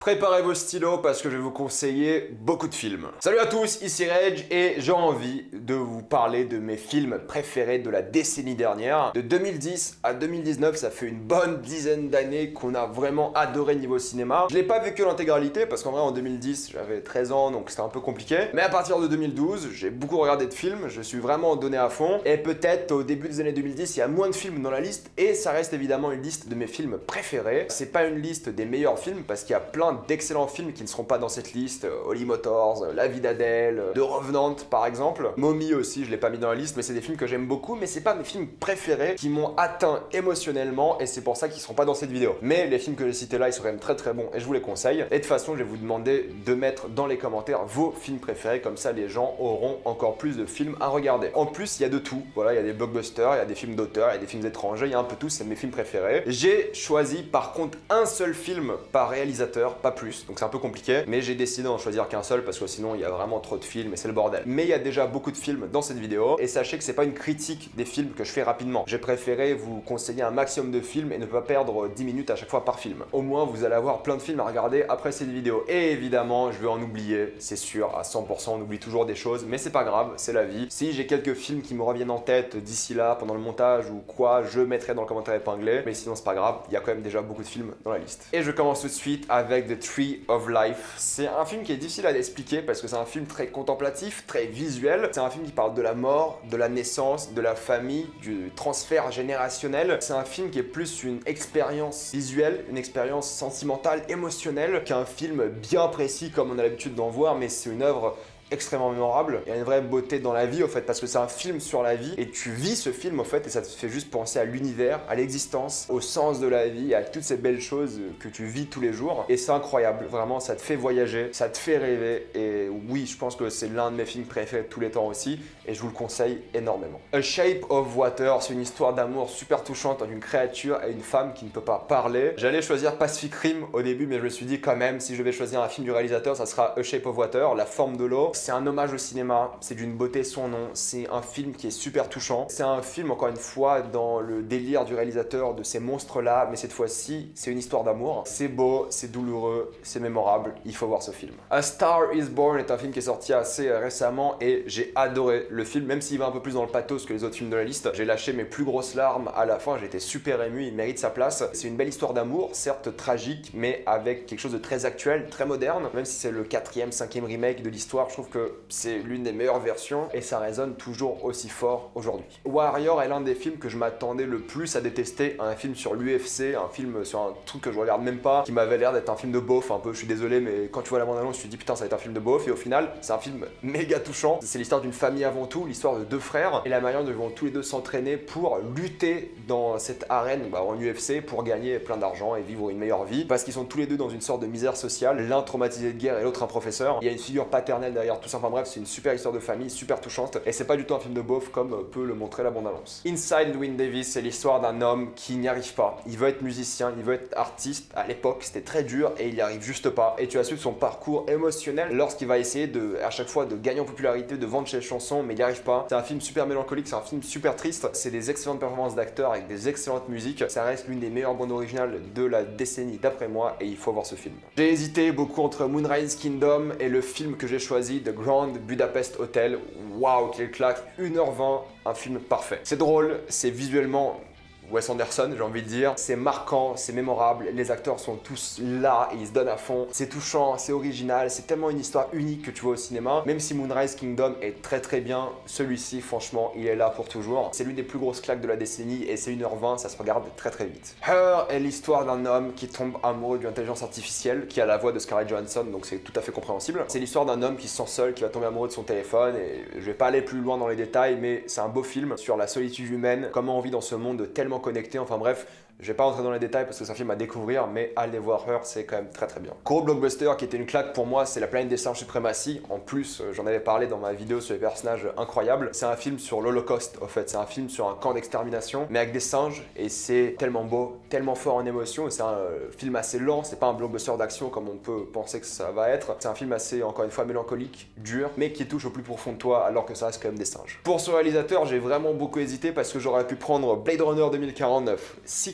Préparez vos stylos parce que je vais vous conseiller beaucoup de films. Salut à tous, ici Reg et j'ai envie de vous parler de mes films préférés de la décennie dernière. De 2010 à 2019, ça fait une bonne dizaine d'années qu'on a vraiment adoré niveau cinéma. Je l'ai pas vécu l'intégralité parce qu'en vrai en 2010 j'avais 13 ans donc c'était un peu compliqué. Mais à partir de 2012, j'ai beaucoup regardé de films, je suis vraiment donné à fond. Et peut-être au début des années 2010, il y a moins de films dans la liste et ça reste évidemment une liste de mes films préférés. C'est pas une liste des meilleurs films parce qu'il y a plein d'excellents films qui ne seront pas dans cette liste. Holly Motors, La vie d'Adèle, The Revenant par exemple. Mommy aussi, je l'ai pas mis dans la liste, mais c'est des films que j'aime beaucoup, mais c'est pas mes films préférés qui m'ont atteint émotionnellement et c'est pour ça qu'ils seront pas dans cette vidéo. Mais les films que j'ai cités là, ils sont quand même très très bons et je vous les conseille. Et de toute façon, je vais vous demander de mettre dans les commentaires vos films préférés, comme ça les gens auront encore plus de films à regarder. En plus, il y a de tout. Voilà, il y a des blockbusters, il y a des films d'auteur, il y a des films étrangers, il y a un peu tout, c'est mes films préférés. J'ai choisi par contre un seul film par réalisateur, pas plus, donc c'est un peu compliqué, mais j'ai décidé d'en choisir qu'un seul parce que sinon il y a vraiment trop de films et c'est le bordel. Mais il y a déjà beaucoup de films dans cette vidéo et sachez que c'est pas une critique des films que je fais rapidement. J'ai préféré vous conseiller un maximum de films et ne pas perdre 10 minutes à chaque fois par film. Au moins vous allez avoir plein de films à regarder après cette vidéo. Et évidemment, je vais en oublier, c'est sûr, à 100%, on oublie toujours des choses, mais c'est pas grave, c'est la vie. Si j'ai quelques films qui me reviennent en tête d'ici là, pendant le montage ou quoi, je mettrai dans le commentaire épinglé, mais sinon c'est pas grave, il y a quand même déjà beaucoup de films dans la liste. Et je commence tout de suite avec The Tree of Life. C'est un film qui est difficile à expliquer parce que c'est un film très contemplatif, très visuel. C'est un film qui parle de la mort, de la naissance, de la famille, du transfert générationnel. C'est un film qui est plus une expérience visuelle, une expérience sentimentale, émotionnelle, qu'un film bien précis comme on a l'habitude d'en voir, mais c'est une œuvre extrêmement mémorable. Il y a une vraie beauté dans la vie au fait parce que c'est un film sur la vie et tu vis ce film au fait et ça te fait juste penser à l'univers, à l'existence, au sens de la vie, à toutes ces belles choses que tu vis tous les jours et c'est incroyable, vraiment ça te fait voyager, ça te fait rêver et oui je pense que c'est l'un de mes films préférés de tous les temps aussi et je vous le conseille énormément. A Shape of Water, c'est une histoire d'amour super touchante entre une créature et une femme qui ne peut pas parler. J'allais choisir Pacific Rim au début mais je me suis dit quand même si je vais choisir un film du réalisateur ça sera A Shape of Water, La forme de l'eau. C'est un hommage au cinéma, c'est d'une beauté sans nom, c'est un film qui est super touchant. C'est un film, encore une fois, dans le délire du réalisateur de ces monstres-là, mais cette fois-ci, c'est une histoire d'amour. C'est beau, c'est douloureux, c'est mémorable, il faut voir ce film. A Star is Born est un film qui est sorti assez récemment et j'ai adoré le film, même s'il va un peu plus dans le pathos que les autres films de la liste. J'ai lâché mes plus grosses larmes à la fin, j'étais super ému, il mérite sa place. C'est une belle histoire d'amour, certes tragique, mais avec quelque chose de très actuel, très moderne. Même si c'est le 4e, 5e remake de l'histoire, je trouve que c'est l'une des meilleures versions et ça résonne toujours aussi fort aujourd'hui. Warrior est l'un des films que je m'attendais le plus à détester, un film sur l'UFC, un film sur un truc que je regarde même pas, qui m'avait l'air d'être un film de beauf un peu, je suis désolé mais quand tu vois la bande-annonce tu te dis putain ça va être un film de beauf et au final c'est un film méga touchant. C'est l'histoire d'une famille avant tout, l'histoire de deux frères et la manière dont ils vont tous les deux s'entraîner pour lutter dans cette arène en UFC pour gagner plein d'argent et vivre une meilleure vie parce qu'ils sont tous les deux dans une sorte de misère sociale, l'un traumatisé de guerre et l'autre un professeur. Il y a une figure paternelle derrière tout ça. Enfin bref, c'est une super histoire de famille, super touchante, et c'est pas du tout un film de beauf comme peut le montrer la bande-annonce. Inside Llewyn Davis, c'est l'histoire d'un homme qui n'y arrive pas. Il veut être musicien, il veut être artiste. À l'époque, c'était très dur et il n'y arrive juste pas. Et tu as su son parcours émotionnel lorsqu'il va essayer à chaque fois de gagner en popularité, de vendre ses chansons, mais il n'y arrive pas. C'est un film super mélancolique, c'est un film super triste. C'est des excellentes performances d'acteurs avec des excellentes musiques. Ça reste l'une des meilleures bandes originales de la décennie d'après moi et il faut voir ce film. J'ai hésité beaucoup entre Moonrise Kingdom et le film que j'ai choisi, The Grand Budapest Hotel. Waouh, quelle claque, 1h20, un film parfait. C'est drôle, c'est visuellement Wes Anderson, j'ai envie de dire. C'est marquant, c'est mémorable, les acteurs sont tous là et ils se donnent à fond. C'est touchant, c'est original, c'est tellement une histoire unique que tu vois au cinéma. Même si Moonrise Kingdom est très très bien, celui-ci, franchement, il est là pour toujours. C'est l'une des plus grosses claques de la décennie et c'est 1h20, ça se regarde très très vite. Her est l'histoire d'un homme qui tombe amoureux d'une intelligence artificielle qui a la voix de Scarlett Johansson, donc c'est tout à fait compréhensible. C'est l'histoire d'un homme qui se sent seul, qui va tomber amoureux de son téléphone et je vais pas aller plus loin dans les détails, mais c'est un beau film sur la solitude humaine, comment on vit dans ce monde tellement connecté, enfin bref, je vais pas rentrer dans les détails parce que c'est un film à découvrir, mais allez voir Her, c'est quand même très très bien. Gros blockbuster qui était une claque pour moi, c'est La planète des singes Supremacy. En plus, j'en avais parlé dans ma vidéo sur les personnages incroyables. C'est un film sur l'Holocauste, en fait. C'est un film sur un camp d'extermination, mais avec des singes, et c'est tellement beau, tellement fort en émotion. C'est un film assez lent, c'est pas un blockbuster d'action comme on peut penser que ça va être. C'est un film assez, encore une fois, mélancolique, dur, mais qui touche au plus profond de toi, alors que ça reste quand même des singes. Pour ce réalisateur, j'ai vraiment beaucoup hésité parce que j'aurais pu prendre Blade Runner 2049, Sika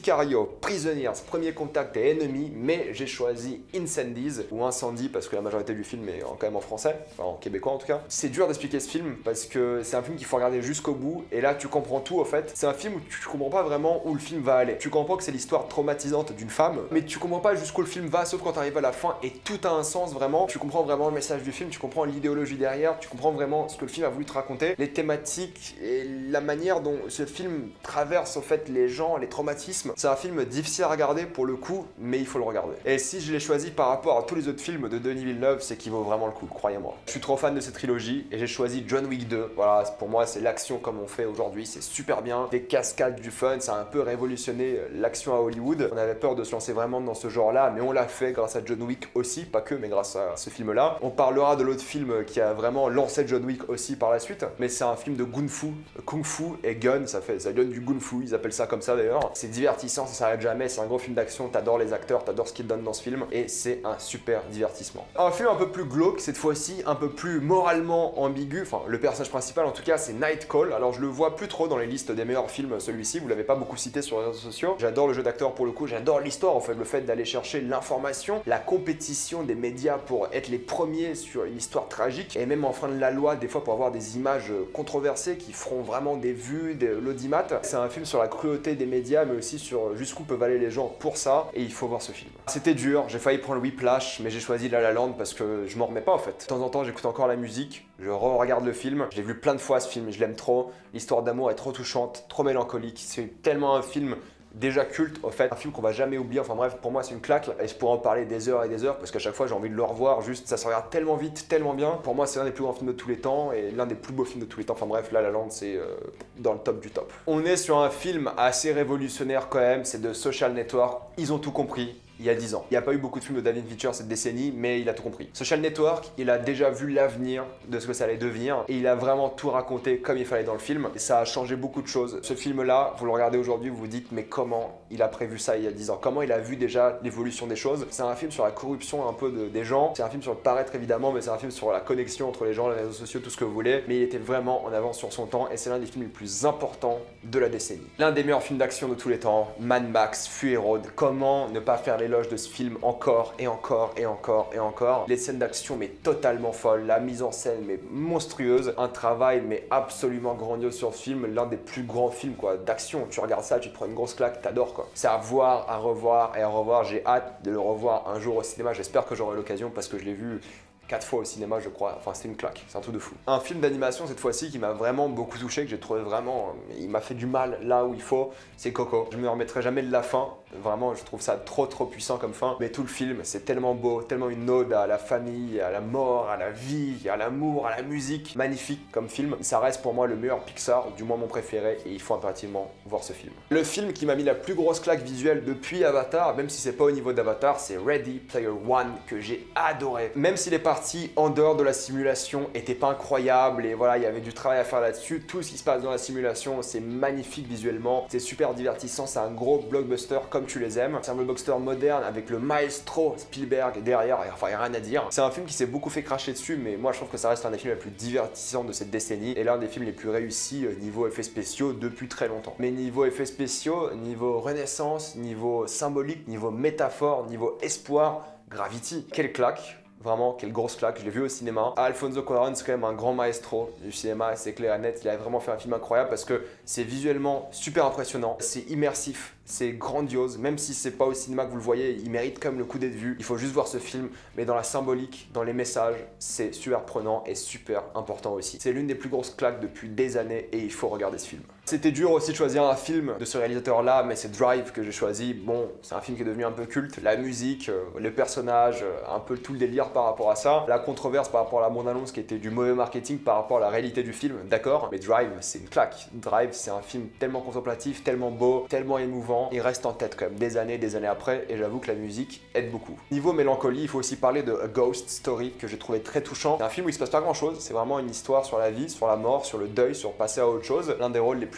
Sicario, Prisoners, Premier Contact et Ennemi, mais j'ai choisi Incendies, ou Incendie, parce que la majorité du film est quand même en français, enfin en québécois en tout cas. C'est dur d'expliquer ce film, parce que c'est un film qu'il faut regarder jusqu'au bout, et là tu comprends tout en fait. C'est un film où tu comprends pas vraiment où le film va aller. Tu comprends que c'est l'histoire traumatisante d'une femme, mais tu comprends pas jusqu'où le film va, sauf quand t'arrives à la fin, et tout a un sens vraiment. Tu comprends vraiment le message du film, tu comprends l'idéologie derrière, tu comprends vraiment ce que le film a voulu te raconter, les thématiques et la manière dont ce film traverse en fait les gens, les traumatismes. C'est un film difficile à regarder pour le coup, mais il faut le regarder. Et si je l'ai choisi par rapport à tous les autres films de Denis Villeneuve, c'est qu'il vaut vraiment le coup, croyez-moi. Je suis trop fan de cette trilogie et j'ai choisi John Wick 2. Voilà, pour moi c'est l'action comme on fait aujourd'hui, c'est super bien. Des cascades, du fun, ça a un peu révolutionné l'action à Hollywood. On avait peur de se lancer vraiment dans ce genre-là, mais on l'a fait grâce à John Wick aussi, pas que, mais grâce à ce film-là. On parlera de l'autre film qui a vraiment lancé John Wick aussi par la suite, mais c'est un film de Kung Fu et gun, ça donne du Kung Fu, ils appellent ça comme ça d'ailleurs. C'est divertissant, ça s'arrête jamais, c'est un gros film d'action, t'adores les acteurs, t'adores ce qu'ils te donnent dans ce film, et c'est un super divertissement. Un film un peu plus glauque, cette fois-ci, un peu plus moralement ambigu, enfin le personnage principal en tout cas, c'est Nightcall. Alors je le vois plus trop dans les listes des meilleurs films, celui-ci, vous l'avez pas beaucoup cité sur les réseaux sociaux. J'adore le jeu d'acteur pour le coup, j'adore l'histoire en fait, le fait d'aller chercher l'information, la compétition des médias pour être les premiers sur une histoire tragique, et même enfreindre la loi des fois pour avoir des images controversées qui feront vraiment des vues, de l'audimat. C'est un film sur la cruauté des médias, mais aussi sur jusqu'où peuvent aller les gens pour ça, et il faut voir ce film. C'était dur, j'ai failli prendre le Whiplash, mais j'ai choisi La La Land parce que je m'en remets pas en fait. De temps en temps, j'écoute encore la musique, je re-regarde le film, je l'ai vu plein de fois ce film, je l'aime trop. L'histoire d'amour est trop touchante, trop mélancolique, c'est tellement un film déjà culte au fait, un film qu'on va jamais oublier, enfin bref, pour moi c'est une claque et je pourrais en parler des heures et des heures parce qu'à chaque fois j'ai envie de le revoir, juste ça se regarde tellement vite, tellement bien. Pour moi c'est l'un des plus grands films de tous les temps et l'un des plus beaux films de tous les temps, enfin bref, La La Land c'est dans le top du top. On est sur un film assez révolutionnaire quand même, c'est de Social Network, ils ont tout compris. Il y a 10 ans. Il n'y a pas eu beaucoup de films de David Fincher cette décennie, mais il a tout compris. Social Network, il a déjà vu l'avenir de ce que ça allait devenir et il a vraiment tout raconté comme il fallait dans le film. Et ça a changé beaucoup de choses. Ce film-là, vous le regardez aujourd'hui, vous vous dites mais comment il a prévu ça il y a 10 ans? Comment il a vu déjà l'évolution des choses? C'est un film sur la corruption un peu des gens. C'est un film sur le paraître évidemment, mais c'est un film sur la connexion entre les gens, les réseaux sociaux, tout ce que vous voulez. Mais il était vraiment en avance sur son temps et c'est l'un des films les plus importants de la décennie. L'un des meilleurs films d'action de tous les temps, Mad Max, Fury Road. Comment ne pas faire l'éloge de ce film encore et encore et encore et encore. Les scènes d'action mais totalement folles, la mise en scène mais monstrueuse, un travail mais absolument grandiose sur ce film, l'un des plus grands films quoi d'action. Tu regardes ça, tu te prends une grosse claque, t'adores quoi. C'est à voir, à revoir et à revoir. J'ai hâte de le revoir un jour au cinéma. J'espère que j'aurai l'occasion parce que je l'ai vu 4 fois au cinéma je crois, enfin c'était une claque, c'est un truc de fou. Un film d'animation cette fois-ci qui m'a vraiment beaucoup touché, que j'ai trouvé vraiment, il m'a fait du mal là où il faut, c'est Coco. Je me remettrai jamais de la fin, vraiment je trouve ça trop puissant comme fin, mais tout le film c'est tellement beau, tellement une ode à la famille, à la mort, à la vie, à l'amour, à la musique, magnifique comme film. Ça reste pour moi le meilleur Pixar, du moins mon préféré et il faut impérativement voir ce film. Le film qui m'a mis la plus grosse claque visuelle depuis Avatar, même si c'est pas au niveau d'Avatar, c'est Ready Player One que j'ai adoré. Même s'il est parti en dehors de la simulation était pas incroyable et voilà il y avait du travail à faire là-dessus, tout ce qui se passe dans la simulation c'est magnifique visuellement, c'est super divertissant, c'est un gros blockbuster comme tu les aimes, c'est un blockbuster moderne avec le maestro Spielberg derrière, enfin il n'y a rien à dire. C'est un film qui s'est beaucoup fait cracher dessus mais moi je trouve que ça reste un des films les plus divertissants de cette décennie et l'un des films les plus réussis niveau effets spéciaux depuis très longtemps. Mais niveau effets spéciaux, niveau renaissance, niveau symbolique, niveau métaphore, niveau espoir, Gravity, quelle claque! Vraiment, quelle grosse claque, je l'ai vu au cinéma. Alfonso Cuarón, c'est quand même un grand maestro du cinéma, c'est clair et net, il a vraiment fait un film incroyable parce que c'est visuellement super impressionnant, c'est immersif, c'est grandiose, même si c'est pas au cinéma que vous le voyez, il mérite quand même le coup d'être vu. Il faut juste voir ce film, mais dans la symbolique, dans les messages, c'est super prenant et super important aussi. C'est l'une des plus grosses claques depuis des années et il faut regarder ce film. C'était dur aussi de choisir un film de ce réalisateur-là, mais c'est Drive que j'ai choisi. Bon, c'est un film qui est devenu un peu culte. La musique, les personnages, un peu tout le délire par rapport à ça. La controverse par rapport à la bande-annonce qui était du mauvais marketing par rapport à la réalité du film, d'accord. Mais Drive, c'est une claque. Drive, c'est un film tellement contemplatif, tellement beau, tellement émouvant. Il reste en tête quand même des années après, et j'avoue que la musique aide beaucoup. Niveau mélancolie, il faut aussi parler de A Ghost Story, que j'ai trouvé très touchant. C'est un film où il se passe pas grand-chose. C'est vraiment une histoire sur la vie, sur la mort, sur le deuil, sur passer à autre chose. L'un des rôles les plus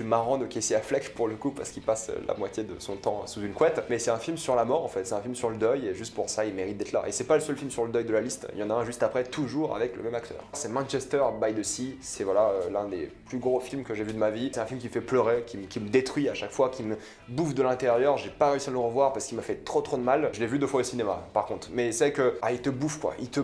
plus marrants de Casey Affleck pour le coup, parce qu'il passe la moitié de son temps sous une couette. Mais c'est un film sur la mort en fait, c'est un film sur le deuil, et juste pour ça, il mérite d'être là. Et c'est pas le seul film sur le deuil de la liste, il y en a un juste après, toujours avec le même acteur. C'est Manchester by the Sea, c'est voilà l'un des plus gros films que j'ai vu de ma vie. C'est un film qui fait pleurer, qui me détruit à chaque fois, qui me bouffe de l'intérieur. J'ai pas réussi à le revoir parce qu'il m'a fait trop de mal. Je l'ai vu 2 fois au cinéma par contre. Mais c'est que il te bouffe quoi, il te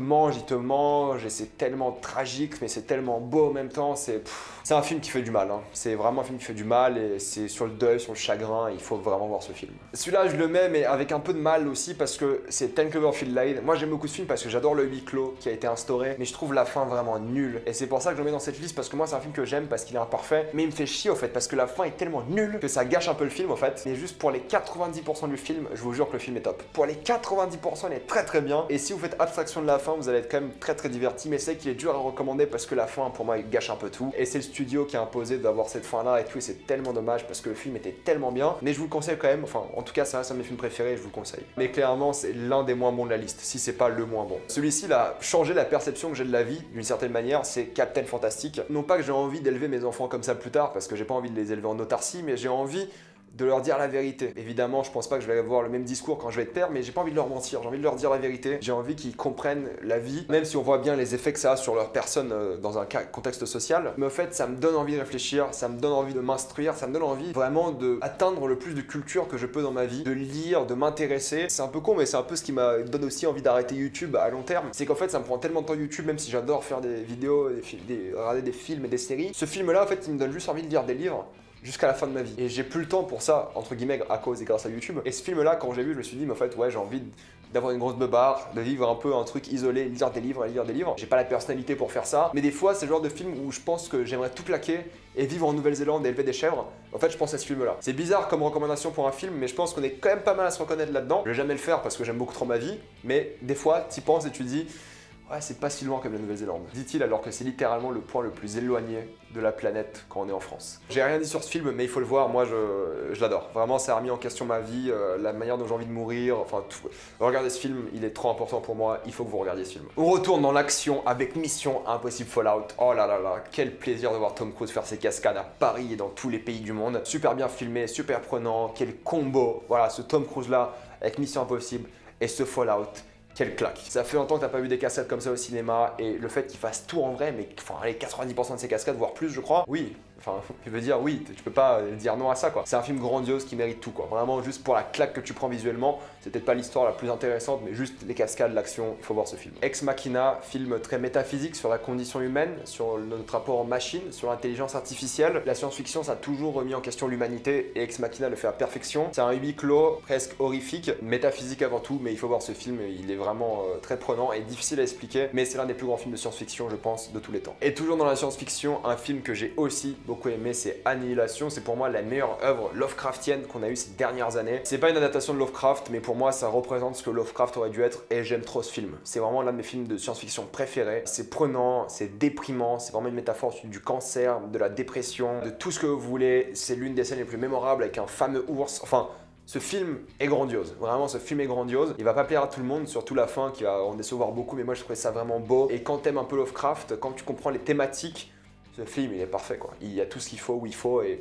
mange et c'est tellement tragique mais c'est tellement beau en même temps. C'est un film qui fait du mal, hein. C'est vraiment un film qui fait du mal et c'est sur le deuil, sur le chagrin, il faut vraiment voir ce film. Celui-là je le mets mais avec un peu de mal aussi parce que c'est 10 Cloverfield Lane. Moi j'aime beaucoup ce film parce que j'adore le huis clos qui a été instauré, mais je trouve la fin vraiment nulle. Et c'est pour ça que je le mets dans cette liste parce que moi c'est un film que j'aime parce qu'il est imparfait, mais il me fait chier au fait parce que la fin est tellement nulle que ça gâche un peu le film en fait. Mais juste pour les 90% du film, je vous jure que le film est top. Pour les 90%, il est très bien. Et si vous faites abstraction de la fin, vous allez être quand même très diverti. Mais c'est qu'il est dur à recommander parce que la fin, pour moi, il gâche un peu tout. Et c'est le studio qui a imposé d'avoir cette fin-là et tout. Et c'est tellement dommage parce que le film était tellement bien. Mais je vous le conseille quand même. Enfin, en tout cas, ça reste un de mes films préférés. Je vous le conseille. Mais clairement, c'est l'un des moins bons de la liste, si c'est pas le moins bon. Celui-ci, il a changé la perception que j'ai de la vie d'une certaine manière. C'est Captain Fantastic. Non pas que j'ai envie d'élever mes enfants comme ça plus tard parce que j'ai pas envie de les élever en autarcie, mais j'ai envie de leur dire la vérité. Évidemment, je pense pas que je vais avoir le même discours quand je vais être père, mais j'ai pas envie de leur mentir, j'ai envie de leur dire la vérité. J'ai envie qu'ils comprennent la vie, même si on voit bien les effets que ça a sur leur personne dans un contexte social. Mais au fait, ça me donne envie de réfléchir, ça me donne envie de m'instruire, ça me donne envie vraiment d'atteindre le plus de culture que je peux dans ma vie, de lire, de m'intéresser. C'est un peu con, mais c'est un peu ce qui me donne aussi envie d'arrêter YouTube à long terme. C'est qu'en fait, ça me prend tellement de temps YouTube, même si j'adore faire des vidéos, regarder des films et des séries. Ce film-là, en fait, il me donne juste envie de lire des livres jusqu'à la fin de ma vie. Et j'ai plus le temps pour ça, entre guillemets, à cause et grâce à YouTube. Et ce film-là, quand j'ai vu, je me suis dit, mais en fait, ouais, j'ai envie d'avoir une grosse beubare, de vivre un peu un truc isolé, lire des livres. J'ai pas la personnalité pour faire ça, mais des fois, c'est le genre de film où je pense que j'aimerais tout plaquer et vivre en Nouvelle-Zélande et élever des chèvres. En fait, je pense à ce film-là. C'est bizarre comme recommandation pour un film, mais je pense qu'on est quand même pas mal à se reconnaître là-dedans. Je vais jamais le faire parce que j'aime beaucoup trop ma vie, mais des fois, t'y penses et tu te dis, ouais, c'est pas si loin comme la Nouvelle-Zélande, dit-il alors que c'est littéralement le point le plus éloigné de la planète quand on est en France. J'ai rien dit sur ce film, mais il faut le voir, moi je l'adore. Vraiment, ça a remis en question ma vie, la manière dont j'ai envie de mourir, enfin tout. Regardez ce film, il est trop important pour moi, il faut que vous regardiez ce film. On retourne dans l'action avec Mission Impossible Fallout. Oh là là là, quel plaisir de voir Tom Cruise faire ses cascades à Paris et dans tous les pays du monde. Super bien filmé, super prenant, quel combo. Voilà, ce Tom Cruise là avec Mission Impossible et ce Fallout. Quelle claque. Ça fait longtemps que t'as pas vu des cascades comme ça au cinéma et le fait qu'il fasse tout en vrai, mais enfin allez 90% de ces cascades, voire plus je crois, oui. Enfin, je veux dire oui, tu peux pas dire non à ça quoi. C'est un film grandiose qui mérite tout quoi. Vraiment juste pour la claque que tu prends visuellement, c'est peut-être pas l'histoire la plus intéressante, mais juste les cascades, l'action, il faut voir ce film. Ex Machina, film très métaphysique sur la condition humaine, sur notre rapport en machine, sur l'intelligence artificielle. La science-fiction, ça a toujours remis en question l'humanité et Ex Machina le fait à perfection. C'est un huis clos presque horrifique, métaphysique avant tout, mais il faut voir ce film, il est vraiment très prenant et difficile à expliquer, mais c'est l'un des plus grands films de science-fiction, je pense, de tous les temps. Et toujours dans la science-fiction, un film que j'ai aussi beaucoup aimé, c'est Annihilation. C'est pour moi la meilleure œuvre Lovecraftienne qu'on a eu ces dernières années. C'est pas une adaptation de Lovecraft, mais pour moi ça représente ce que Lovecraft aurait dû être et j'aime trop ce film. C'est vraiment l'un de mes films de science-fiction préférés. C'est prenant, c'est déprimant, c'est vraiment une métaphore du cancer, de la dépression, de tout ce que vous voulez. C'est l'une des scènes les plus mémorables avec un fameux ours. Enfin, ce film est grandiose, vraiment ce film est grandiose. Il va pas plaire à tout le monde, surtout la fin qui va en décevoir beaucoup, mais moi je trouvais ça vraiment beau. Et quand t'aimes un peu Lovecraft, quand tu comprends les thématiques, ce film il est parfait quoi. Il y a tout ce qu'il faut où il faut et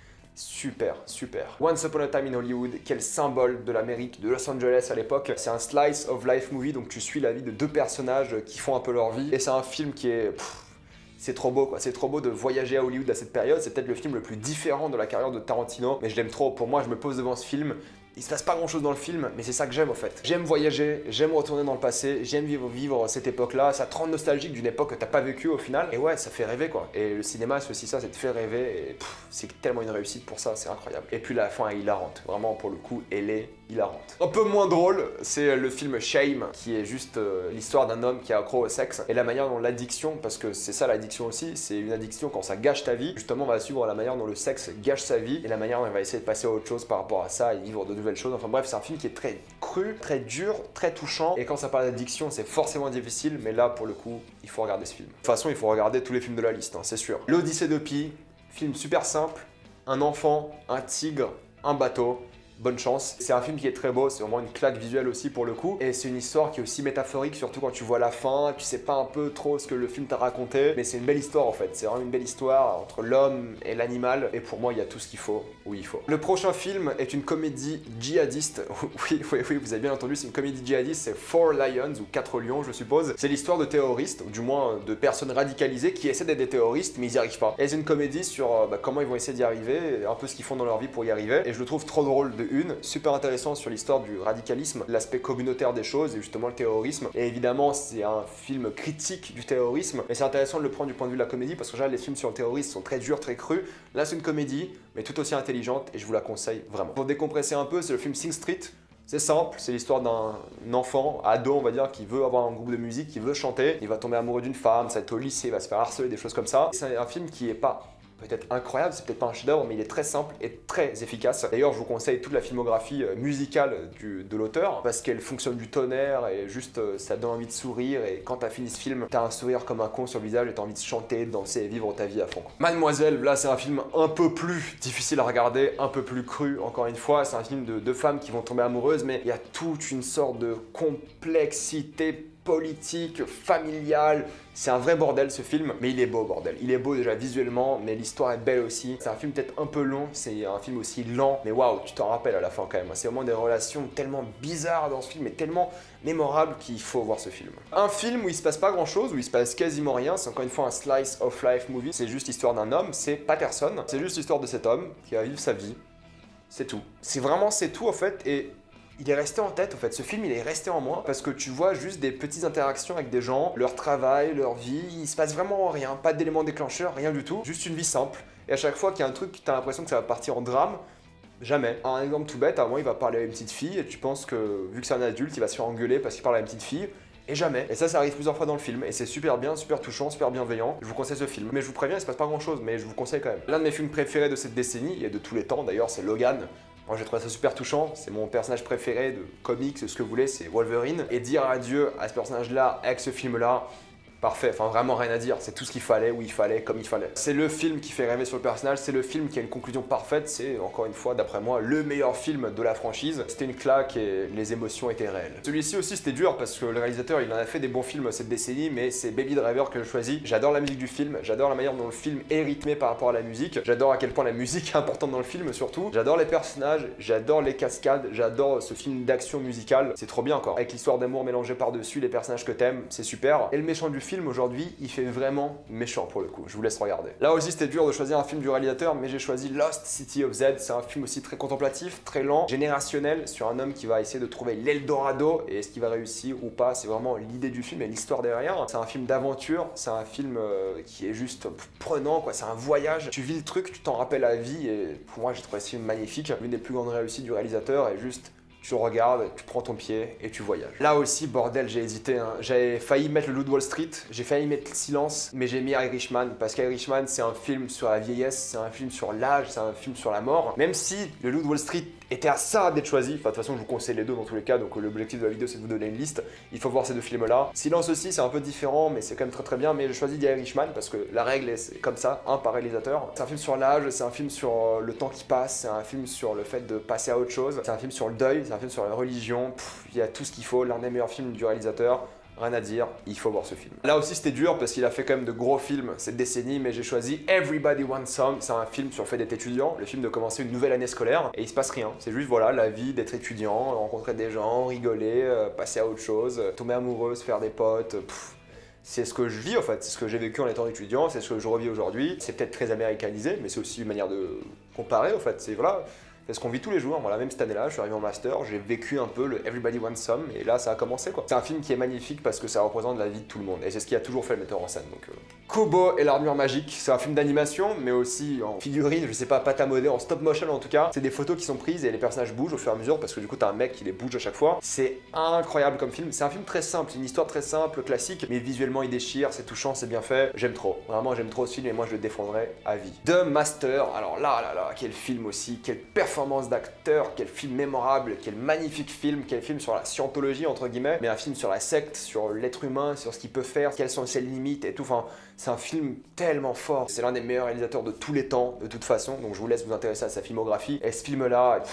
super, super. Once Upon a Time in Hollywood, quel symbole de l'Amérique, de Los Angeles à l'époque. C'est un slice of life movie, donc tu suis la vie de deux personnages qui font un peu leur vie. Et c'est un film qui est... c'est trop beau quoi, c'est trop beau de voyager à Hollywood à cette période. C'est peut-être le film le plus différent de la carrière de Tarantino, mais je l'aime trop. Pour moi, je me pose devant ce film. Il se passe pas grand chose dans le film, mais c'est ça que j'aime en fait. J'aime voyager, j'aime retourner dans le passé, j'aime vivre cette époque-là, ça te rend nostalgique d'une époque que t'as pas vécue au final. Et ouais, ça fait rêver quoi. Et le cinéma, c'est aussi ça, c'est te fait rêver. Et c'est tellement une réussite pour ça, c'est incroyable. Et puis la fin est hilarante. Vraiment, pour le coup, elle est hilarante. Un peu moins drôle, c'est le film Shame, qui est juste l'histoire d'un homme qui est accro au sexe. Et la manière dont l'addiction, parce que c'est ça l'addiction aussi, c'est une addiction quand ça gâche ta vie. Justement, on va suivre la manière dont le sexe gâche sa vie et la manière dont il va essayer de passer à autre chose par rapport à ça et vivre de nouvelles choses. Enfin bref, c'est un film qui est très cru, très dur, très touchant. Et quand ça parle d'addiction, c'est forcément difficile, mais là, pour le coup, il faut regarder ce film. De toute façon, il faut regarder tous les films de la liste, hein, c'est sûr. L'Odyssée de Pi, film super simple, un enfant, un tigre, un bateau. bonne chance. C'est un film qui est très beau, c'est vraiment une claque visuelle aussi pour le coup. Et c'est une histoire qui est aussi métaphorique, surtout quand tu vois la fin, tu sais pas un peu trop ce que le film t'a raconté, mais c'est une belle histoire en fait. C'est vraiment une belle histoire entre l'homme et l'animal, et pour moi il y a tout ce qu'il faut où il faut. Le prochain film est une comédie djihadiste. Oui, vous avez bien entendu, c'est une comédie djihadiste, c'est Four Lions, ou 4 lions je suppose. C'est l'histoire de terroristes, ou du moins de personnes radicalisées qui essaient d'être des terroristes, mais ils n'y arrivent pas. Et c'est une comédie sur comment ils vont essayer d'y arriver, et un peu ce qu'ils font dans leur vie pour y arriver. Et je le trouve trop drôle de une, super intéressant sur l'histoire du radicalisme, l'aspect communautaire des choses, et justement le terrorisme. Et évidemment, c'est un film critique du terrorisme, mais c'est intéressant de le prendre du point de vue de la comédie, parce que déjà les films sur le terrorisme sont très durs, très crus. Là c'est une comédie, mais tout aussi intelligente, et je vous la conseille vraiment. Pour décompresser un peu, c'est le film Sing Street. C'est simple, c'est l'histoire d'un enfant, ado on va dire, qui veut avoir un groupe de musique, qui veut chanter. Il va tomber amoureux d'une femme, ça va être au lycée, il va se faire harceler, des choses comme ça. C'est un film qui est pas peut-être incroyable, c'est peut-être pas un chef-d'œuvre, mais il est très simple et très efficace. D'ailleurs, je vous conseille toute la filmographie musicale de l'auteur, parce qu'elle fonctionne du tonnerre et juste ça donne envie de sourire. Et quand t'as fini ce film, t'as un sourire comme un con sur le visage et t'as envie de chanter, de danser et vivre ta vie à fond. Mademoiselle, là c'est un film un peu plus difficile à regarder, un peu plus cru, encore une fois. C'est un film de deux femmes qui vont tomber amoureuses, mais il y a toute une sorte de complexité politique, familiale. C'est un vrai bordel ce film, mais il est beau bordel. Il est beau déjà visuellement, mais l'histoire est belle aussi. C'est un film peut-être un peu long, c'est un film aussi lent, mais waouh, tu t'en rappelles à la fin quand même. C'est vraiment des relations tellement bizarres dans ce film et tellement mémorables qu'il faut voir ce film. Un film où il se passe pas grand chose, où il se passe quasiment rien, c'est encore une fois un slice of life movie. C'est juste l'histoire d'un homme, c'est Patterson. C'est juste l'histoire de cet homme qui va vivre sa vie. C'est tout. C'est tout en fait, et il est resté en tête, en fait. Ce film, il est resté en moi parce que tu vois juste des petites interactions avec des gens, leur travail, leur vie. Il se passe vraiment rien, pas d'éléments déclencheurs, rien du tout. Juste une vie simple. Et à chaque fois qu'il y a un truc, t'as l'impression que ça va partir en drame. Jamais. Un exemple tout bête, à un moment, il va parler à une petite fille et tu penses que, vu que c'est un adulte, il va se faire engueuler parce qu'il parle à une petite fille. Et jamais. Et ça arrive plusieurs fois dans le film. Et c'est super bien, super touchant, super bienveillant. Je vous conseille ce film. Mais je vous préviens, il se passe pas grand chose, mais je vous conseille quand même. L'un de mes films préférés de cette décennie, et de tous les temps d'ailleurs, c'est Logan. Moi j'ai trouvé ça super touchant, c'est mon personnage préféré de comics, ce que vous voulez, c'est Wolverine. Et dire adieu à ce personnage-là avec ce film-là, parfait, enfin vraiment rien à dire, c'est tout ce qu'il fallait, où il fallait, comme il fallait. C'est le film qui fait rêver sur le personnage, c'est le film qui a une conclusion parfaite, c'est encore une fois, d'après moi, le meilleur film de la franchise. C'était une claque et les émotions étaient réelles. Celui-ci aussi c'était dur parce que le réalisateur il en a fait des bons films cette décennie, mais c'est Baby Driver que je choisis. J'adore la musique du film, j'adore la manière dont le film est rythmé par rapport à la musique, j'adore à quel point la musique est importante dans le film surtout, j'adore les personnages, j'adore les cascades, j'adore ce film d'action musicale, c'est trop bien encore. Avec l'histoire d'amour mélangée par-dessus, les personnages que t'aimes, c'est super. Et le méchant du film aujourd'hui, il fait vraiment méchant pour le coup, je vous laisse regarder. Là aussi c'était dur de choisir un film du réalisateur, mais j'ai choisi Lost City of Z. C'est un film aussi très contemplatif, très lent, générationnel, sur un homme qui va essayer de trouver l'Eldorado, et est-ce qu'il va réussir ou pas, c'est vraiment l'idée du film et l'histoire derrière. C'est un film d'aventure, c'est un film qui est juste prenant quoi, c'est un voyage, tu vis le truc, tu t'en rappelles à vie, et pour moi j'ai trouvé ce film magnifique, l'une des plus grandes réussites du réalisateur, et juste tu regardes, tu prends ton pied et tu voyages. Là aussi, bordel, j'ai hésité. Hein. J'avais failli mettre Le Loup de Wall Street, j'ai failli mettre Silence, mais j'ai mis Irishman, parce qu'Irishman, c'est un film sur la vieillesse, c'est un film sur l'âge, c'est un film sur la mort. Même si Le Loup de Wall Street était à ça d'être choisi, enfin de toute façon je vous conseille les deux dans tous les cas, donc l'objectif de la vidéo c'est de vous donner une liste, il faut voir ces deux films là. Silence aussi c'est un peu différent mais c'est quand même très bien, mais j'ai choisi The Irishman parce que la règle est comme ça, un par réalisateur. C'est un film sur l'âge, c'est un film sur le temps qui passe, c'est un film sur le fait de passer à autre chose, c'est un film sur le deuil, c'est un film sur la religion, il y a tout ce qu'il faut, l'un des meilleurs films du réalisateur. Rien à dire, il faut voir ce film. Là aussi c'était dur parce qu'il a fait quand même de gros films cette décennie, mais j'ai choisi Everybody Wants Some. C'est un film sur le fait d'être étudiant, le film de commencer une nouvelle année scolaire, et il se passe rien. C'est juste voilà, la vie d'être étudiant, rencontrer des gens, rigoler, passer à autre chose, tomber amoureux, se faire des potes. C'est ce que je vis en fait, c'est ce que j'ai vécu en étant étudiant, c'est ce que je revis aujourd'hui. C'est peut-être très américanisé, mais c'est aussi une manière de comparer en fait, c'est voilà. C'est ce qu'on vit tous les jours. Voilà, même cette année-là, je suis arrivé en master, j'ai vécu un peu le Everybody Wants Some, et là, ça a commencé quoi. C'est un film qui est magnifique parce que ça représente la vie de tout le monde, et c'est ce qui a toujours fait le metteur en scène. Donc, Kubo et l'armure magique, c'est un film d'animation, mais aussi en figurine, je sais pas, pâte à modeler, en stop motion en tout cas. C'est des photos qui sont prises et les personnages bougent au fur et à mesure parce que du coup, t'as un mec qui les bouge à chaque fois. C'est incroyable comme film. C'est un film très simple, une histoire très simple, classique, mais visuellement il déchire, c'est touchant, c'est bien fait. J'aime trop. Vraiment, j'aime trop ce film et moi je le défendrai à vie. The Master, alors là, quel film aussi, quelle performance d'acteur, quel film mémorable, quel magnifique film, quel film sur la scientologie entre guillemets, mais un film sur la secte, sur l'être humain, sur ce qu'il peut faire, quelles sont ses limites et tout. Enfin, c'est un film tellement fort. C'est l'un des meilleurs réalisateurs de tous les temps, de toute façon. Donc je vous laisse vous intéresser à sa filmographie. Et ce film-là,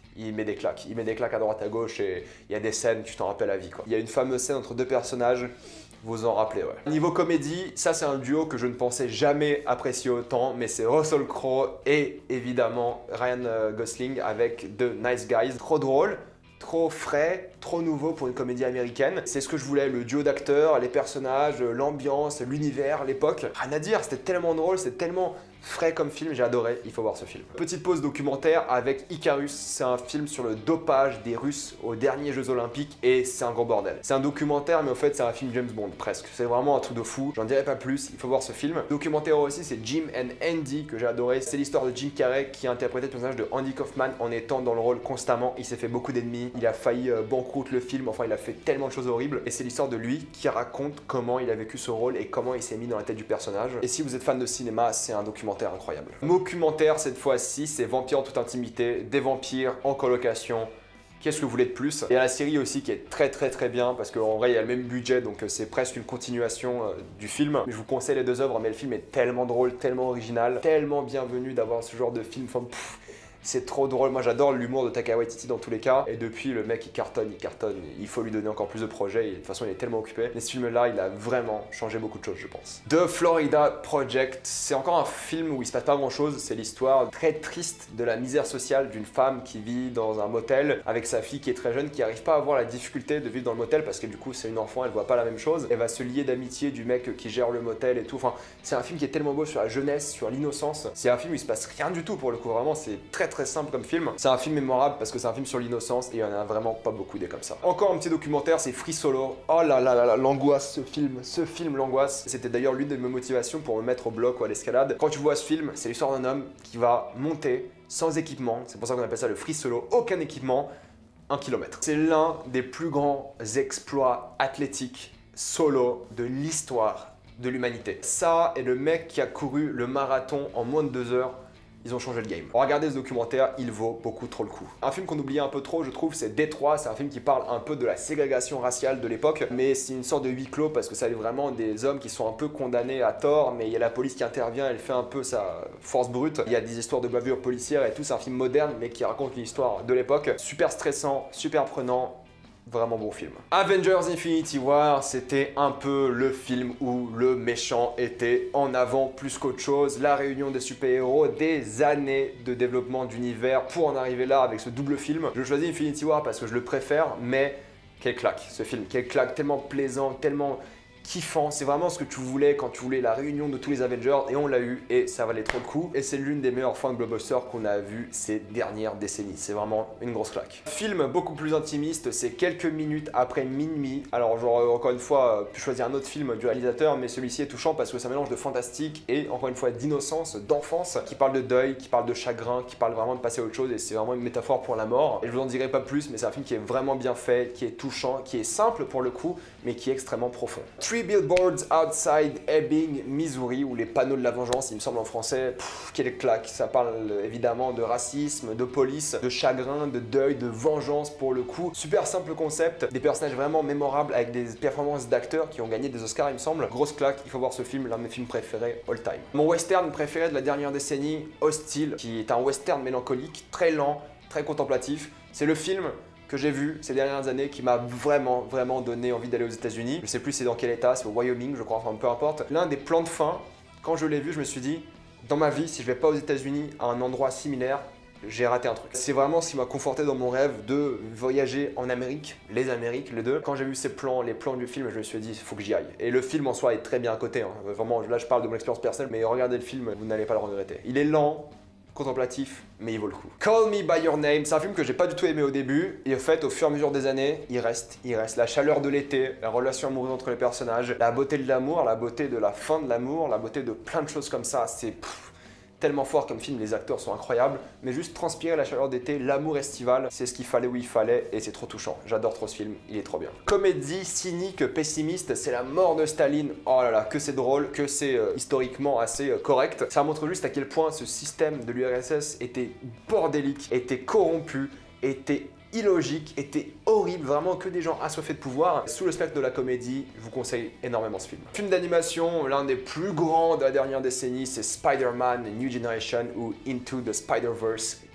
il met des claques. Il met des claques à droite à gauche et il y a des scènes, tu t'en rappelles à vie quoi. Il y a une fameuse scène entre deux personnages, vous en rappelez ouais. Niveau comédie, ça c'est un duo que je ne pensais jamais apprécier autant, mais c'est Russell Crowe et évidemment Ryan Gosling avec The Nice Guys. Trop drôle, trop frais, trop nouveau pour une comédie américaine. C'est ce que je voulais, le duo d'acteurs, les personnages, l'ambiance, l'univers, l'époque. Rien à dire, c'était tellement drôle, c'était tellement frais comme film, j'ai adoré, il faut voir ce film. Petite pause documentaire avec Icarus, c'est un film sur le dopage des Russes aux derniers Jeux Olympiques et c'est un gros bordel. C'est un documentaire mais au fait c'est un film James Bond presque, c'est vraiment un truc de fou, j'en dirai pas plus, il faut voir ce film. Documentaire aussi c'est Jim and Andy que j'ai adoré, c'est l'histoire de Jim Carrey qui a interprété le personnage de Andy Kaufman en étant dans le rôle constamment, il s'est fait beaucoup d'ennemis, il a failli banqueroute le film, enfin il a fait tellement de choses horribles et c'est l'histoire de lui qui raconte comment il a vécu ce rôle et comment il s'est mis dans la tête du personnage. Et si vous êtes fan de cinéma, c'est un documentaire incroyable. Documentaire cette fois-ci, c'est Vampire en toute intimité, des vampires en colocation. Qu'est-ce que vous voulez de plus? Il y a la série aussi qui est très bien parce qu'en vrai il y a le même budget donc c'est presque une continuation du film. Je vous conseille les deux œuvres mais le film est tellement drôle, tellement original, tellement bienvenu d'avoir ce genre de film. Enfin, c'est trop drôle, moi j'adore l'humour de Taika Waititi dans tous les cas et depuis le mec il cartonne, il faut lui donner encore plus de projets et de toute façon il est tellement occupé. Mais ce film là il a vraiment changé beaucoup de choses je pense. The Florida Project, c'est encore un film où il se passe pas grand chose, c'est l'histoire très triste de la misère sociale d'une femme qui vit dans un motel avec sa fille qui est très jeune qui arrive pas à avoir la difficulté de vivre dans le motel parce que du coup c'est une enfant, elle voit pas la même chose, elle va se lier d'amitié du mec qui gère le motel et tout, enfin c'est un film qui est tellement beau sur la jeunesse, sur l'innocence, c'est un film où il se passe rien du tout pour le coup, vraiment c'est très simple comme film. C'est un film mémorable parce que c'est un film sur l'innocence et il y en a vraiment pas beaucoup des comme ça. Encore un petit documentaire, c'est Free Solo. Oh là là, l'angoisse, ce film l'angoisse. C'était d'ailleurs l'une de mes motivations pour me mettre au bloc ou à l'escalade. Quand tu vois ce film, c'est l'histoire d'un homme qui va monter sans équipement, c'est pour ça qu'on appelle ça le Free Solo, aucun équipement, 1 km. C'est l'un des plus grands exploits athlétiques solo de l'histoire de l'humanité. Ça et le mec qui a couru le marathon en moins de 2 heures. Ils ont changé le game. Regardez ce documentaire, il vaut beaucoup trop le coup. Un film qu'on oubliait un peu trop, je trouve, c'est Détroit. C'est un film qui parle un peu de la ségrégation raciale de l'époque, mais c'est une sorte de huis clos parce que ça est vraiment des hommes qui sont un peu condamnés à tort, mais il y a la police qui intervient, elle fait un peu sa force brute. Il y a des histoires de bavures policières et tout, c'est un film moderne, mais qui raconte une histoire de l'époque. Super stressant, super prenant. Vraiment bon film. Avengers Infinity War, c'était un peu le film où le méchant était en avant plus qu'autre chose. La réunion des super-héros, des années de développement d'univers pour en arriver là avec ce double film. Je choisis Infinity War parce que je le préfère, mais quelle claque ce film, quelle claque, tellement plaisant, tellement kiffant, c'est vraiment ce que tu voulais quand tu voulais la réunion de tous les Avengers et on l'a eu et ça valait trop le coup et c'est l'une des meilleures fins de blockbuster qu'on a vu ces dernières décennies, c'est vraiment une grosse claque. Film beaucoup plus intimiste, c'est quelques minutes après minuit, alors j'aurais encore une fois pu choisir un autre film du réalisateur mais celui-ci est touchant parce que ça mélange de fantastique et encore une fois d'innocence, d'enfance, qui parle de deuil, qui parle de chagrin, qui parle vraiment de passer à autre chose et c'est vraiment une métaphore pour la mort et je vous en dirai pas plus mais c'est un film qui est vraiment bien fait, qui est touchant, qui est simple pour le coup mais qui est extrêmement profond. Three Billboards Outside Ebbing, Missouri, ou les panneaux de la vengeance, il me semble en français, quelle claque. Ça parle évidemment de racisme, de police, de chagrin, de deuil, de vengeance pour le coup. Super simple concept, des personnages vraiment mémorables avec des performances d'acteurs qui ont gagné des Oscars il me semble. Grosse claque, il faut voir ce film, l'un de mes films préférés all time. Mon western préféré de la dernière décennie, Hostile, qui est un western mélancolique, très lent, très contemplatif. C'est le film que j'ai vu ces dernières années qui m'a vraiment donné envie d'aller aux États-Unis. Je sais plus c'est dans quel état, c'est au Wyoming je crois, enfin peu importe. L'un des plans de fin, quand je l'ai vu, je me suis dit, dans ma vie, si je vais pas aux États-Unis à un endroit similaire, j'ai raté un truc. C'est vraiment ce qui m'a conforté dans mon rêve de voyager en Amérique, les Amériques, les deux. Quand j'ai vu ces plans, les plans du film, je me suis dit, il faut que j'y aille. Et le film en soi est très bien à côté, hein. Vraiment, là je parle de mon expérience personnelle, mais regardez le film, vous n'allez pas le regretter. Il est lent, contemplatif, mais il vaut le coup. Call Me By Your Name, c'est un film que j'ai pas du tout aimé au début, et en fait, au fur et à mesure des années, il reste. La chaleur de l'été, la relation amoureuse entre les personnages, la beauté de l'amour, la beauté de la fin de l'amour, la beauté de plein de choses comme ça, c'est tellement fort comme film, les acteurs sont incroyables, mais juste transpirer la chaleur d'été, l'amour estival, c'est ce qu'il fallait où il fallait, et c'est trop touchant. J'adore trop ce film, il est trop bien. Comédie cynique, pessimiste, c'est la mort de Staline. Oh là là, que c'est drôle, que c'est historiquement assez correct. Ça montre juste à quel point ce système de l'URSS était bordélique, était corrompu, était illogique, était horrible, vraiment que des gens assoiffés de pouvoir. Sous le spectre de la comédie, je vous conseille énormément ce film. Film d'animation, l'un des plus grands de la dernière décennie, c'est Spider-Man New Generation ou Into the Spider-Verse.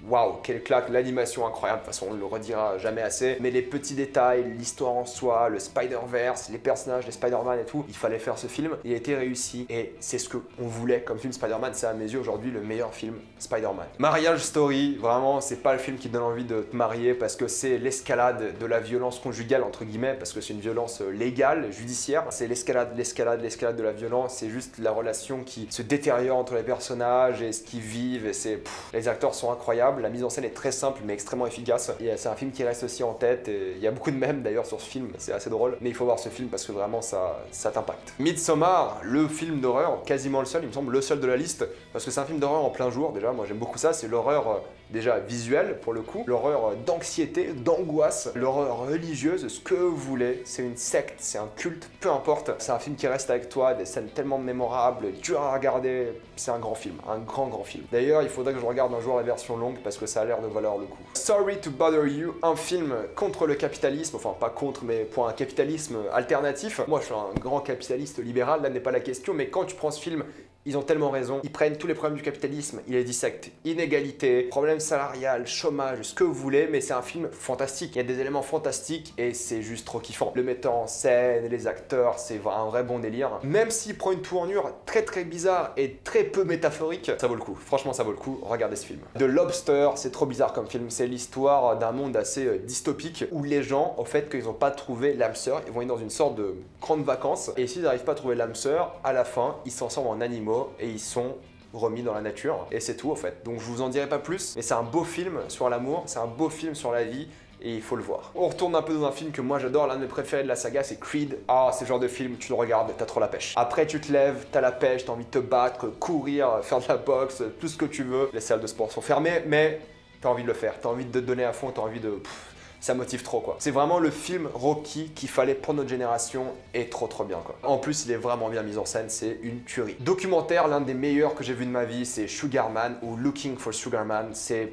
waouh, quelle claque, l'animation incroyable, de toute façon on le redira jamais assez, mais les petits détails, l'histoire en soi, le Spider-Verse, les personnages, les Spider-Man et tout, il fallait faire ce film, il a été réussi et c'est ce qu'on voulait comme film Spider-Man, c'est à mes yeux aujourd'hui le meilleur film Spider-Man. Mariage Story, vraiment c'est pas le film qui te donne envie de te marier parce que c'est l'escalade de la violence conjugale entre guillemets, parce que c'est une violence légale, judiciaire, c'est l'escalade de la violence, c'est juste la relation qui se détériore entre les personnages et ce qu'ils vivent, et c'est... Les acteurs sont incroyables, la mise en scène est très simple mais extrêmement efficace, et c'est un film qui reste aussi en tête, et il y a beaucoup de mèmes d'ailleurs sur ce film, c'est assez drôle, mais il faut voir ce film parce que vraiment ça t'impacte. Midsommar, le film d'horreur, quasiment le seul, il me semble le seul de la liste, parce que c'est un film d'horreur en plein jour, déjà moi j'aime beaucoup ça, c'est l'horreur déjà visuelle pour le coup, l'horreur d'anxiété, d'angoisse, l'horreur religieuse, ce que vous voulez, c'est une secte, c'est un culte, peu importe, c'est un film qui reste avec toi, des scènes tellement mémorables, dur à regarder, c'est un grand film, un grand film. D'ailleurs, il faudrait que je regarde un jour la version longue parce que ça a l'air de valoir le coup. Sorry to Bother You, un film contre le capitalisme, enfin pas contre, mais pour un capitalisme alternatif. Moi je suis un grand capitaliste libéral, là n'est pas la question, mais quand tu prends ce film, ils ont tellement raison, ils prennent tous les problèmes du capitalisme, ils les dissectent. Inégalité, problème salarial, chômage, ce que vous voulez, mais c'est un film fantastique. Il y a des éléments fantastiques et c'est juste trop kiffant. Le metteur en scène, les acteurs, c'est un vrai bon délire. Même s'il prend une tournure très bizarre et très peu métaphorique, ça vaut le coup. Franchement, ça vaut le coup, regardez ce film. The Lobster, c'est trop bizarre comme film. C'est l'histoire d'un monde assez dystopique où les gens, au fait, qu'ils n'ont pas trouvé l'âme sœur, ils vont être dans une sorte de grande vacances et s'ils n'arrivent pas à trouver l'âme sœur, à la fin, ils s'en sortent en animaux et ils sont remis dans la nature et c'est tout en fait. Donc je vous en dirai pas plus, mais c'est un beau film sur l'amour, c'est un beau film sur la vie et il faut le voir. On retourne un peu dans un film que moi j'adore, l'un de mes préférés de la saga, c'est Creed. Ah, c'est le genre de film, tu le regardes, t'as trop la pêche. Après tu te lèves, t'as la pêche, t'as envie de te battre, courir, faire de la boxe, tout ce que tu veux. Les salles de sport sont fermées, mais t'as envie de le faire, t'as envie de te donner à fond, t'as envie de... ça motive trop quoi. C'est vraiment le film Rocky qu'il fallait pour notre génération et trop bien quoi. En plus il est vraiment bien mis en scène, c'est une tuerie. Documentaire, l'un des meilleurs que j'ai vu de ma vie, c'est Sugar Man ou Looking for Sugar Man, c'est...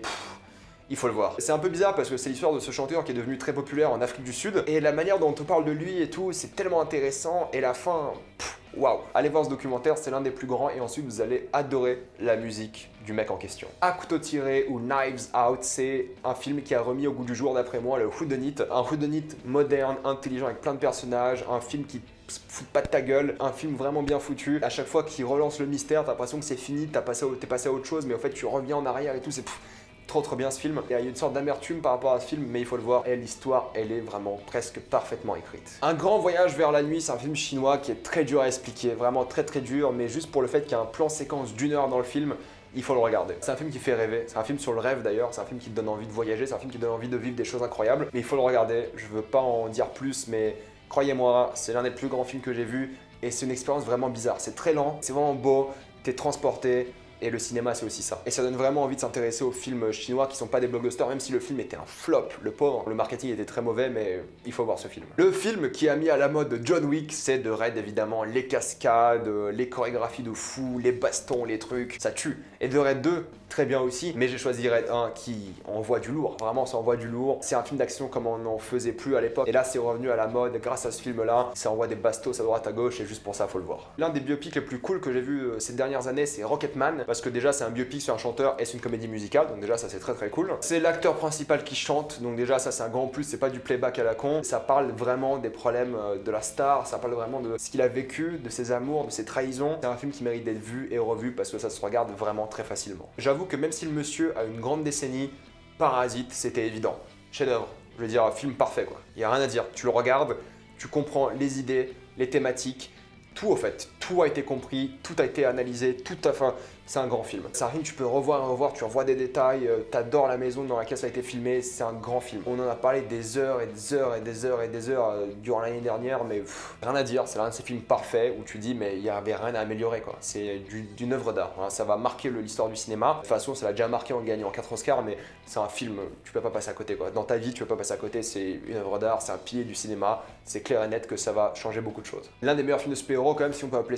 il faut le voir. C'est un peu bizarre parce que c'est l'histoire de ce chanteur qui est devenu très populaire en Afrique du Sud et la manière dont on parle de lui et tout, c'est tellement intéressant et la fin... waouh! Allez voir ce documentaire, c'est l'un des plus grands et ensuite vous allez adorer la musique du mec en question. À couteau tiré ou Knives Out, c'est un film qui a remis au goût du jour d'après moi le whodunit. Un whodunit moderne, intelligent avec plein de personnages, un film qui fout pas de ta gueule, un film vraiment bien foutu. À chaque fois qu'il relance le mystère, t'as l'impression que c'est fini, t'es passé à autre chose, mais en fait tu reviens en arrière et tout, c'est... trop bien ce film. Il y a une sorte d'amertume par rapport à ce film, mais il faut le voir. Et l'histoire, elle est vraiment presque parfaitement écrite. Un grand voyage vers la nuit, c'est un film chinois qui est très dur à expliquer, vraiment très dur, mais juste pour le fait qu'il y a un plan séquence d'1 heure dans le film, il faut le regarder. C'est un film qui fait rêver, c'est un film sur le rêve d'ailleurs, c'est un film qui te donne envie de voyager, c'est un film qui te donne envie de vivre des choses incroyables, mais il faut le regarder. Je veux pas en dire plus, mais croyez-moi, c'est l'un des plus grands films que j'ai vu et c'est une expérience vraiment bizarre. C'est très lent, c'est vraiment beau, t'es transporté. Et le cinéma, c'est aussi ça. Et ça donne vraiment envie de s'intéresser aux films chinois qui sont pas des blockbusters, même si le film était un flop, le pauvre. Le marketing était très mauvais, mais il faut voir ce film. Le film qui a mis à la mode John Wick, c'est de raid évidemment, les cascades, les chorégraphies de fou, les bastons, les trucs, ça tue. Et de Raid 2, très bien aussi, mais j'ai choisi Raid 1 qui envoie du lourd, vraiment ça envoie du lourd. C'est un film d'action comme on n'en faisait plus à l'époque, et là c'est revenu à la mode grâce à ce film-là. Ça envoie des bastos à droite à gauche, et juste pour ça, faut le voir. L'un des biopics les plus cool que j'ai vu ces dernières années, c'est Rocketman, parce que déjà c'est un biopic sur un chanteur et c'est une comédie musicale, donc déjà ça c'est très cool. C'est l'acteur principal qui chante, donc déjà ça c'est un grand plus, c'est pas du playback à la con. Ça parle vraiment des problèmes de la star, ça parle vraiment de ce qu'il a vécu, de ses amours, de ses trahisons. C'est un film qui mérite d'être vu et revu parce que ça se regarde vraiment très facilement. J'avoue que même si le monsieur a une grande décennie, Parasite c'était évident. Chef-d'œuvre, je veux dire film parfait quoi. Il y a rien à dire, tu le regardes, tu comprends les idées, les thématiques, tout au fait, tout a été compris, tout a été analysé, tout a... Enfin, c'est un grand film. C'est un film que tu peux revoir et revoir, tu revois des détails, t'adores la maison dans laquelle ça a été filmé, c'est un grand film. On en a parlé des heures et des heures et des heures et des heures durant l'année dernière, mais rien à dire, c'est l'un de ces films parfaits où tu dis mais il n'y avait rien à améliorer quoi. C'est d'une œuvre d'art, hein. Ça va marquer l'histoire du cinéma. De toute façon, ça l'a déjà marqué en gagnant 4 Oscars, mais c'est un film, tu peux pas passer à côté quoi. Dans ta vie, tu peux pas passer à côté, c'est une œuvre d'art, c'est un pilier du cinéma, c'est clair et net que ça va changer beaucoup de choses. L'un des meilleurs films de super-héros quand même, si on peut appeler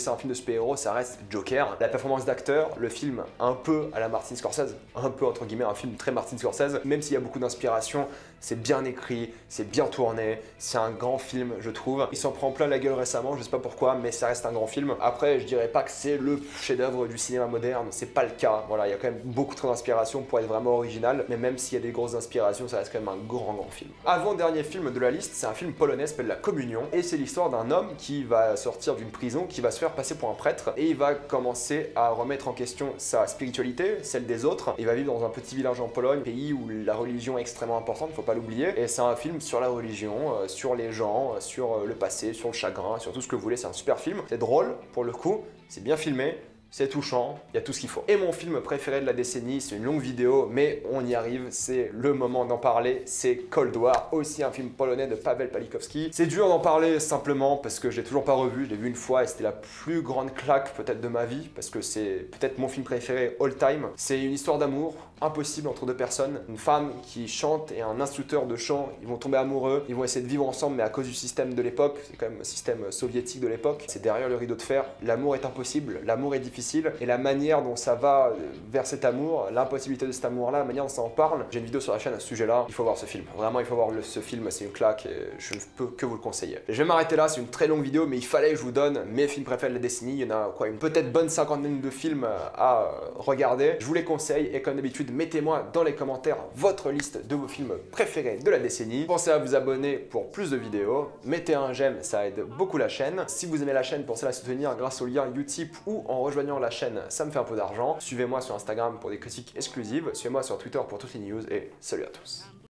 c'est un film de super-héros, ça reste Joker. La performance d'acteur, le film un peu à la Martin Scorsese, un peu entre guillemets un film très Martin Scorsese, même s'il y a beaucoup d'inspiration, c'est bien écrit, c'est bien tourné, c'est un grand film je trouve. Il s'en prend plein la gueule récemment, je sais pas pourquoi, mais ça reste un grand film. Après, je dirais pas que c'est le chef-d'œuvre du cinéma moderne, c'est pas le cas. Voilà, il y a quand même beaucoup trop d'inspiration pour être vraiment original, mais même s'il y a des grosses inspirations, ça reste quand même un grand film. Avant-dernier film de la liste, c'est un film polonais, s'appelle La Communion, et c'est l'histoire d'un homme qui va sortir d'une prison, qui va se faire passer pour un prêtre, et il va commencer à remettre en question sa spiritualité, celle des autres. Il va vivre dans un petit village en Pologne, pays où la religion est extrêmement importante, faut pas l'oublier, et c'est un film sur la religion, sur les gens, sur le passé, sur le chagrin, sur tout ce que vous voulez, c'est un super film. C'est drôle, pour le coup, c'est bien filmé, c'est touchant, il y a tout ce qu'il faut. Et mon film préféré de la décennie, c'est une longue vidéo, mais on y arrive, c'est le moment d'en parler, c'est Cold War, aussi un film polonais de Paweł Palikowski. C'est dur d'en parler simplement parce que j'ai toujours pas revu, je l'ai vu une fois et c'était la plus grande claque peut-être de ma vie, parce que c'est peut-être mon film préféré all time. C'est une histoire d'amour impossible entre deux personnes, une femme qui chante et un instructeur de chant, ils vont tomber amoureux, ils vont essayer de vivre ensemble, mais à cause du système de l'époque, c'est quand même un système soviétique de l'époque, c'est derrière le rideau de fer, l'amour est impossible, l'amour est difficile, et la manière dont ça va vers cet amour, l'impossibilité de cet amour-là, la manière dont ça en parle, j'ai une vidéo sur la chaîne à ce sujet-là, il faut voir ce film, vraiment il faut voir ce film, c'est une claque, et je ne peux que vous le conseiller. Je vais m'arrêter là, c'est une très longue vidéo, mais il fallait que je vous donne mes films préférés de la décennie, il y en a quoi, une peut-être bonne cinquantaine de films à regarder, je vous les conseille, et comme d'habitude, mettez-moi dans les commentaires votre liste de vos films préférés de la décennie. Pensez à vous abonner pour plus de vidéos. Mettez un j'aime, ça aide beaucoup la chaîne. Si vous aimez la chaîne, pensez à la soutenir grâce au lien Utip ou en rejoignant la chaîne, ça me fait un peu d'argent. Suivez-moi sur Instagram pour des critiques exclusives. Suivez-moi sur Twitter pour toutes les news et salut à tous.